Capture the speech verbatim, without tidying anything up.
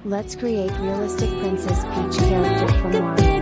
Let's create realistic Princess Peach character from Mario.